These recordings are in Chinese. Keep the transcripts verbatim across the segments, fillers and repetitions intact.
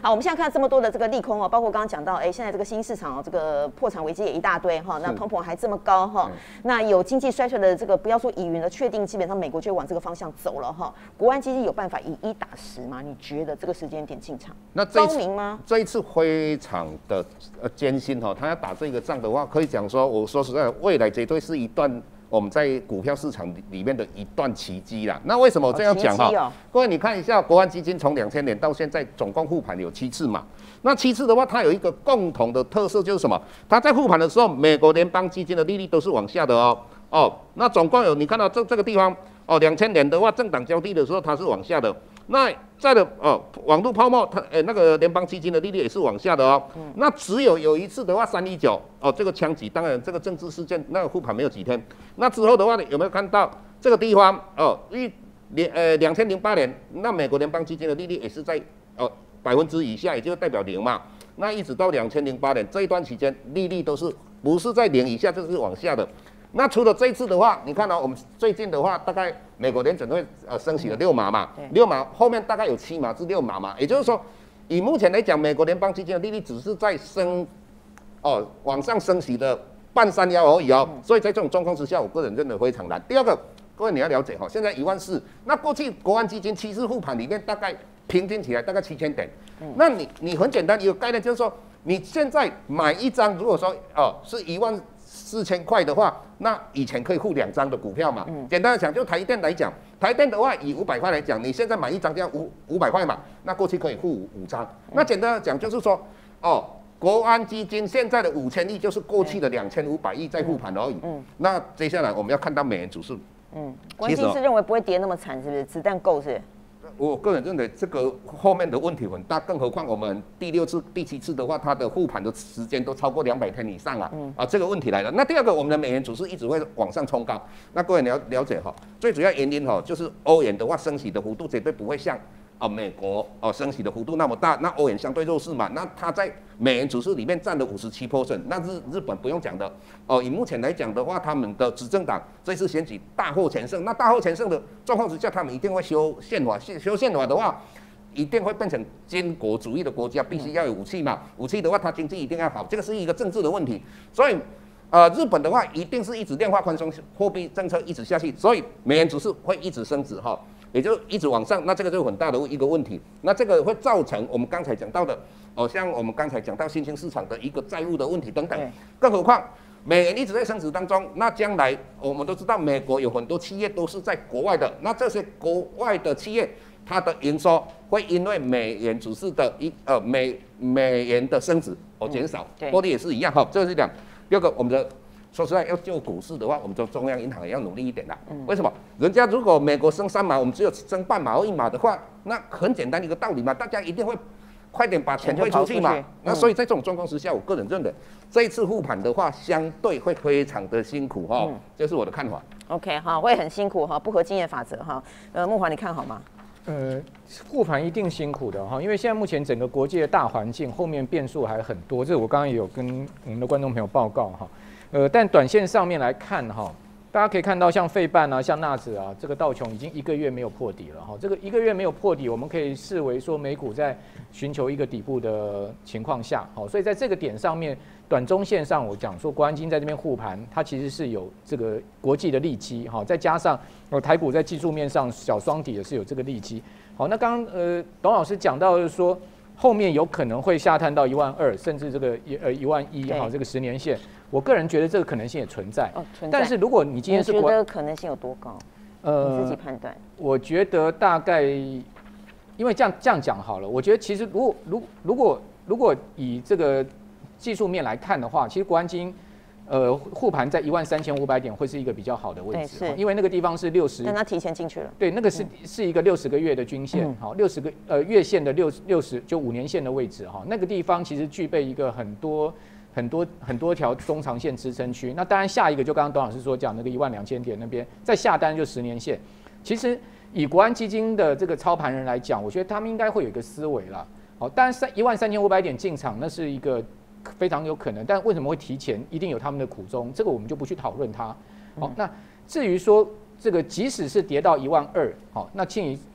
好，我们现在看这么多的这个利空哦，包括刚刚讲到，哎，现在这个新兴市场哦，这个破产危机也一大堆哈，那通膨还这么高哈，那有经济衰退的这个不要说疑云的确定，基本上美国就往这个方向走了哈。国安基金有办法以一打十吗？你觉得这个时间点进场， 那这高明吗？ 这一次非常的呃艰辛哈，他要打这个仗的话，可以讲说，我说实在，未来绝对是一段我们在股票市场里面的一段奇迹啦。那为什么我这样讲哈？ 哦哦、 各位你看一下，国安基金从两千年到现在总共护盘有七次嘛。那七次的话，它有一个共同的特色就是什么？它在护盘的时候，美国联邦基金的利率都是往下的哦。哦，那总共有你看到这这个地方哦，两千年的话，政党交替的时候它是往下的。那在的哦，网络泡沫，它呃那个联邦基金的利率也是往下的哦。嗯、那只有有一次的话，三一九哦，这个枪击，当然这个政治事件，那个护盘没有几天。那之后的话，有没有看到这个地方哦？一两呃两千零八年，那美国联邦基金的利率也是在哦百分之以下，也就代表零嘛。那一直到两千零八年这一段期间，利率都是不是在零以下，就是往下的。那除了这一次的话，你看到、哦、我们最近的话，大概美国联准会呃升息了六码嘛，六码后面大概有七码至六码嘛，也就是说，以目前来讲，美国联邦基金的利率只是在升，哦往上升息的半山腰而已哦，所以在这种状况之下，我个人认为非常难。第二个，各位你要了解哈、哦，现在一万四，那过去国安基金七次护盘里面大概平均起来大概七千点，嗯、那你你很简单一个概念就是说，你现在买一张，如果说哦是一万四千块的话，那以前可以付两张的股票嘛。嗯、简单的讲，就台电来讲，台电的话以五百块来讲，你现在买一张就要五五百块嘛，那过去可以付五五张。嗯、那简单的讲就是说，哦，国安基金现在的五千亿就是过去的两千五百亿在护盘而已。嗯，那接下来我们要看到美元指数。 嗯，关心是认为不会跌那么惨，是不是？子弹够是不是？ 我个人认为这个后面的问题很大，更何况我们第六次、第七次的话，它的护盘的时间都超过两百天以上啊，嗯、啊，这个问题来了。那第二个，我们的美元指数一直会往上冲高。那各位了了解哈，最主要原因哈，就是欧元的话升息的幅度绝对不会像啊美国哦升息的幅度那么大，那欧元相对弱势嘛，那它在美元指数里面占了五十七 percent， 那日日本不用讲的哦，以目前来讲的话，他们的执政党这次选举大获全胜，那大获全胜的状况之下，他们一定会修宪法，修宪法的话，一定会变成军国主义的国家，必须要有武器嘛，武器的话，它经济一定要好，这个是一个政治的问题，所以。呃，日本的话一定是一直量化宽松，货币政策一直下去，所以美元指数会一直升值哈，也就一直往上，那这个就很大的一个问题，那这个会造成我们刚才讲到的，哦，像我们刚才讲到新兴市场的一个债务的问题等等，更何况美元一直在升值当中，那将来我们都知道，美国有很多企业都是在国外的，那这些国外的企业，它的营收会因为美元指数的一呃美美元的升值而减少，获利也是一样哈，这是讲。第二个，我们的说实在要救股市的话，我们的中央银行也要努力一点啦。嗯、为什么？人家如果美国升三码，我们只有升半码或一码的话，那很简单的一个道理嘛，大家一定会快点把钱汇出去嘛。去那所以在这种状况之下，我个人认为这一次护盘的话，相对会非常的辛苦哈，嗯、这是我的看法。 OK 哈，会很辛苦哈，不合经验法则哈。呃，慕骅你看好吗？ 呃，护盘一定辛苦的哈，因为现在目前整个国际的大环境后面变数还很多，这我刚刚也有跟我们的观众朋友报告哈。呃，但短线上面来看哈，大家可以看到像费半啊、像纳指啊，这个道琼已经一个月没有破底了哈。这个一个月没有破底，我们可以视为说美股在寻求一个底部的情况下，好，所以在这个点上面，短中线上我讲说国安基金在这边护盘，它其实是有这个国际的利基哈，再加上呃台股在技术面上小双底也是有这个利基。好，那刚刚呃董老师讲到就是说后面有可能会下探到一万二，甚至这个呃一万一哈这个十年线。我个人觉得这个可能性也存在， 哦、存在但是如果你今天是国， 你觉得可能性有多高？呃，你自己判断。 我觉得大概，因为这样这样讲好了，我觉得其实如果如如果如果以这个技术面来看的话，其实国安基金呃护盘在一万三千五百点会是一个比较好的位置，因为那个地方是六十， 但它提前进去了。 对，那个是、嗯、是一个六十个月的均线，好、嗯，六十个呃月线的六六十就五年线的位置哈，那个地方其实具备一个很多。很多很多条中长线支撑区，那当然下一个就刚刚董老师说讲那个一万两千点那边，再下单就十年线。其实以国安基金的这个操盘人来讲，我觉得他们应该会有一个思维啦。好，当然三一万三千五百点进场，那是一个非常有可能，但为什么会提前？一定有他们的苦衷，这个我们就不去讨论它。好，那至于说这个即使是跌到一万二，好，那请你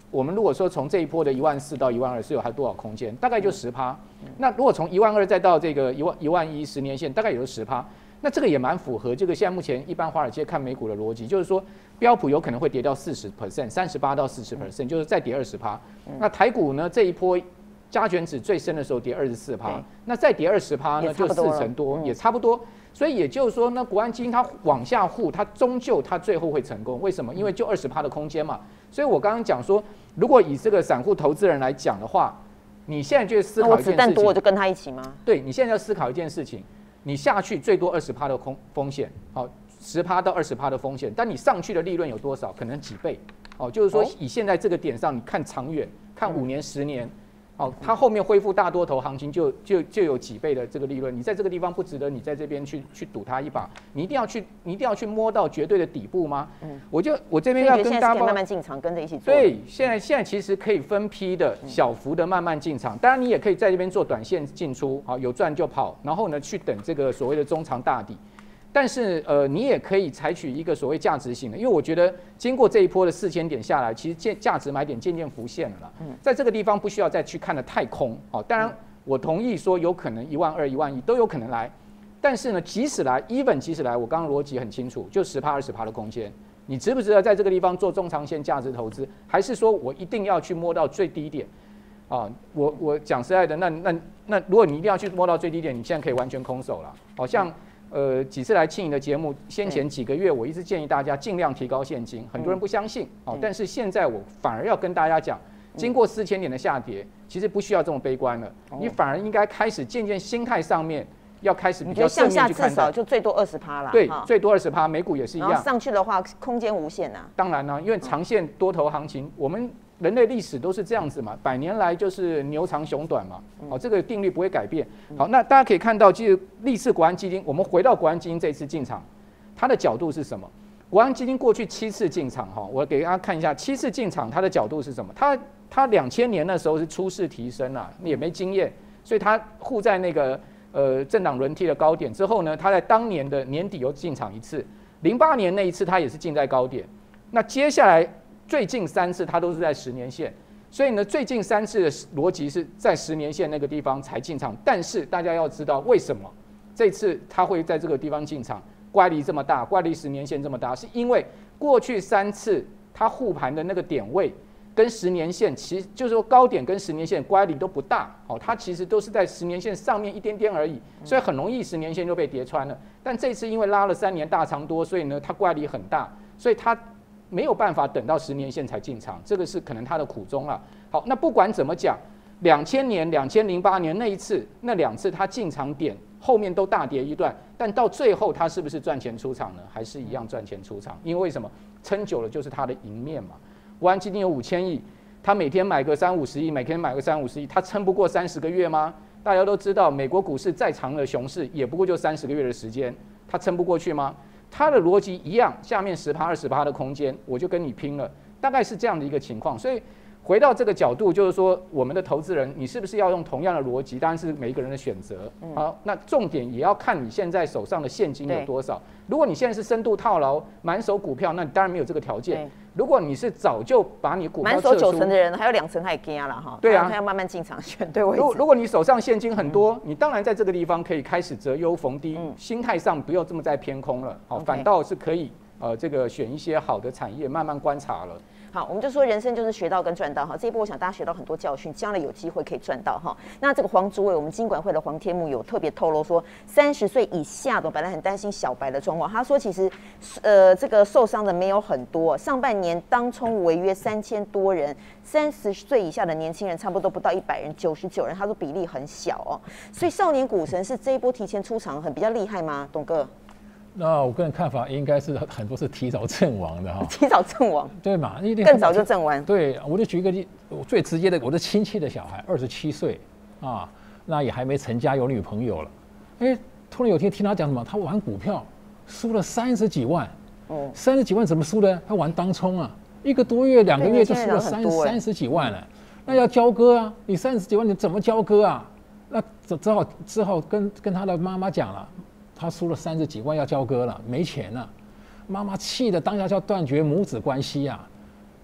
我们如果说从这一波的一万四到一万二是有还多少空间？大概就十趴。那如果从一万二再到这个一万一万一十年线，大概也就十趴。那这个也蛮符合这个现在目前一般华尔街看美股的逻辑，就是说标普有可能会跌掉四十 percent， 三十八到四十 percent， 就是再跌二十趴。那台股呢这一波加权指最深的时候跌二十四趴，那再跌二十趴呢就四成多，也差不多。所以也就是说呢，国安基金它往下护，它终究它最后会成功。为什么？因为就二十趴的空间嘛。所以我刚刚讲说，如果以这个散户投资人来讲的话，你现在就思考一件事情。 我子弹多我就跟他一起吗？ 对，你现在要思考一件事情。你下去最多二十趴的空风险，好，十趴到二十趴的风险，但你上去的利润有多少？可能几倍，哦，就是说以现在这个点上，你看长远，看五年、十年，哦，它后面恢复大多头行情就就就有几倍的这个利润，你在这个地方不值得你在这边去去赌它一把，你一定要去，你一定要去摸到绝对的底部吗？嗯，我就我这边要跟大家慢慢进场，跟着一起做。 对，现在现在其实可以分批的小幅的慢慢进场，当然你也可以在这边做短线进出，好，有赚就跑，然后呢去等这个所谓的中长大底。但是呃，你也可以采取一个所谓价值型的，因为我觉得经过这一波的四千点下来，其实价值买点渐渐浮现了啦。在这个地方不需要再去看得太空，哦，当然我同意说有可能一万二、一万一都有可能来，但是呢，即使来 ，even 即使来，我刚刚逻辑很清楚，就十趴、二十趴的空间，你值不值得在这个地方做中长线价值投资，还是说我一定要去摸到最低点？啊，我我讲实在的，那那那如果你一定要去摸到最低点，你现在可以完全空手了，好像。呃，几次来庆盈的节目，先前几个月我一直建议大家尽量提高现金，很多人不相信哦，但是现在我反而要跟大家讲，经过四千点的下跌，其实不需要这么悲观了，你反而应该开始渐渐心态上面要开始比较正面去看待。 向下至少就最多二十趴啦， 对，最多二十趴，美股也是一样。 上去的话，空间无限啊。 当然呢，因为长线多头行情，我们人类历史都是这样子嘛，百年来就是牛长熊短嘛，好，这个定律不会改变。好，那大家可以看到，其实历次国安基金，我们回到国安基金这次进场，它的角度是什么？国安基金过去七次进场，哈，我给大家看一下，七次进场它的角度是什么？它它两千年那时候是初试提升啊，也没经验，所以它护在那个呃政党轮替的高点之后呢，它在当年的年底又进场一次，零八年那一次它也是进在高点，那接下来。最近三次它都是在十年线，所以呢，最近三次的逻辑是在十年线那个地方才进场。但是大家要知道为什么这次它会在这个地方进场，乖离这么大，乖离十年线这么大，是因为过去三次它护盘的那个点位跟十年线，其实就是说高点跟十年线乖离都不大，哦，它其实都是在十年线上面一点点而已，所以很容易十年线就被跌穿了。但这次因为拉了三年大长多，所以呢它乖离很大，所以它。没有办法等到十年线才进场，这个是可能他的苦衷了。好，那不管怎么讲，两千年、两千零八年那一次、那两次他进场点后面都大跌一段，但到最后他是不是赚钱出场呢？还是一样赚钱出场？因为为什么？撑久了就是他的赢面嘛。国安基金有五千亿，他每天买个三五十亿，每天买个三五十亿，他撑不过三十个月吗？大家都知道，美国股市再长的熊市也不过就三十个月的时间，他撑不过去吗？它的逻辑一样，下面十趴、二十趴的空间，我就跟你拼了，大概是这样的一个情况。所以回到这个角度，就是说，我们的投资人，你是不是要用同样的逻辑？当然是每一个人的选择。好，那重点也要看你现在手上的现金有多少。如果你现在是深度套牢、满手股票，那你当然没有这个条件。如果你是早就把你股票满手九成的人，还有两成还惊了哈。 对啊， 他要慢慢进场选对位置。 如如果你手上现金很多，嗯、你当然在这个地方可以开始择优逢低，嗯、心态上不要这么再偏空了，好， okay. 反倒是可以呃这个选一些好的产业，慢慢观察了。 好，我们就说人生就是学到跟赚到哈。这一波我想大家学到很多教训，将来有机会可以赚到哈。那这个黄主委，我们金管会的黄天木有特别透露说，三十岁以下的本来很担心小白的状况，他说其实呃这个受伤的没有很多，上半年当冲违约三千多人，三十岁以下的年轻人差不多不到一百人，九十九人，他说比例很小哦。所以少年股神是这一波提前出场很比较厉害吗？董哥？ 那我个人看法应该是很多是提早阵亡的哈， 提早阵亡， 对嘛？ 更早就阵亡。 对，我就举一个例，我最直接的，我的亲戚的小孩，二十七岁啊，那也还没成家，有女朋友了。哎，突然有天听他讲什么，他玩股票输了三十几万，哦，三十几万怎么输的？他玩当冲啊，一个多月、两个月就输了三三十几万了。那要交割啊，你三十几万你怎么交割啊？那只只好只好跟跟他的妈妈讲了。他输了三十几万要交割了，没钱了，妈妈气的当下就要断绝母子关系啊！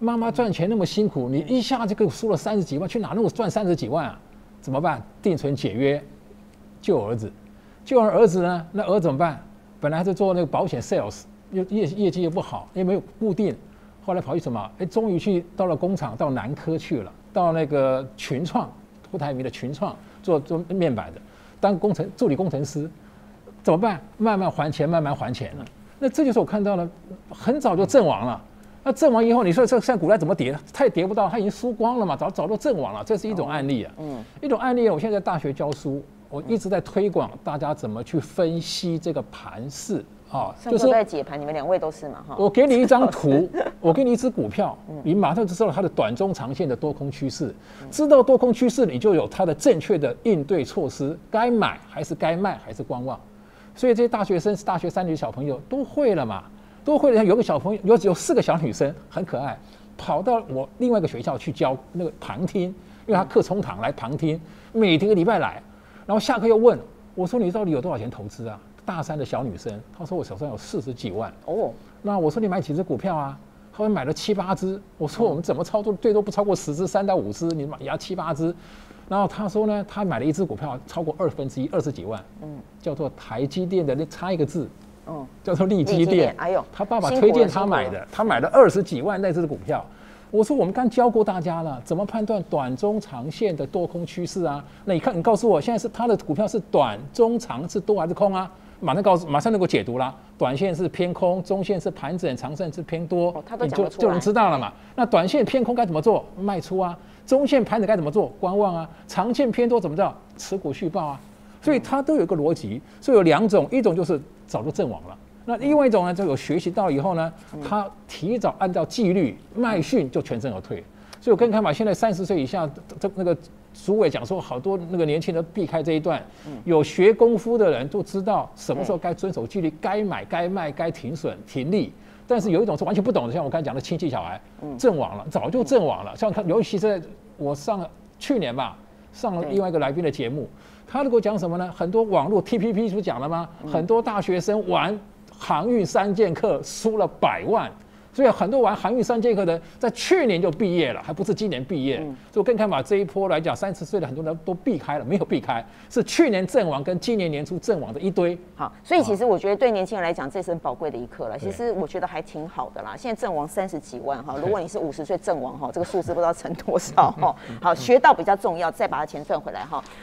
妈妈赚钱那么辛苦，你一下就给我输了三十几万，去哪那么赚三十几万啊？怎么办？定存解约，救儿子，救完儿子呢？那儿子怎么办？本来是做那个保险 sales， 又业业绩又不好，也没有固定，后来跑去什么？哎，终于去到了工厂，到南科去了，到那个群创，郭台铭的群创做做面板的，当工程助理工程师，怎么办？慢慢还钱，慢慢还钱了。那这就是我看到了，很早就阵亡了。那阵亡以后，你说这现在股价怎么跌？它也跌不到，它已经输光了嘛，早早都阵亡了。这是一种案例啊，嗯，一种案例。我现在在大学教书，我一直在推广大家怎么去分析这个盘势啊， 就是在解盘，你们两位都是嘛哈。 我给你一张图，我给你一只股票，你马上就知道它的短中长线的多空趋势。知道多空趋势，你就有它的正确的应对措施，该买还是该卖还是观望。所以这些大学生、大学三年的小朋友都会了嘛。都会了，有个小朋友有有四个小女生很可爱，跑到我另外一个学校去教那个旁听，因为他课冲堂来旁听，每天个礼拜来，然后下课又问我说你到底有多少钱投资啊？大三的小女生，她说我手上有四十几万哦，那我说你买几只股票啊？她说买了七八只，我说我们怎么操作最多不超过十只，三到五只，你买压七八只，然后她说呢，她买了一只股票超过二分之一，二十几万，嗯，叫做台积电的那差一个字。嗯，叫做力积电，哎呦，他爸爸推荐他买的，他买了二十几万那只股票。我说我们刚教过大家了，怎么判断短中长线的多空趋势啊？那你看，你告诉我，现在是他的股票是短中长是多还是空啊？马上告诉，马上能够解读啦。短线是偏空，中线是盘整，长线是偏多， 哦、他都你就就能知道了嘛。那短线偏空该怎么做？卖出啊。中线盘整该怎么做？观望啊。长线偏多怎么着？持股续报啊。所以它都有一个逻辑，所以有两种，一种就是早就阵亡了，那另外一种呢，就有学习到以后呢，他提早按照纪律卖讯就全身而退。所以我跟看法，现在三十岁以下，这那个主委讲说，好多那个年轻人避开这一段，有学功夫的人都知道什么时候该遵守纪律，该买该卖该停损停利。但是有一种是完全不懂的，像我刚才讲的亲戚小孩，阵亡了，早就阵亡了。像他，尤其是我上了去年吧，上了另外一个来宾的节目。他如果讲什么呢？很多网络 T P P 不是讲了吗？很多大学生玩航运三剑客输了百万，所以很多玩航运三剑客的在去年就毕业了，还不是今年毕业。嗯、所以我更看法这一波来讲，三十岁的很多人都避开了，没有避开，是去年阵亡跟今年年初阵亡的一堆。 好，所以其实我觉得对年轻人来讲，这是很宝贵的一课了。其实我觉得还挺好的啦。现在阵亡三十几万哈，如果你是五十岁阵亡哈，这个数字不知道乘多少哈。好，学到比较重要，再把它钱赚回来哈。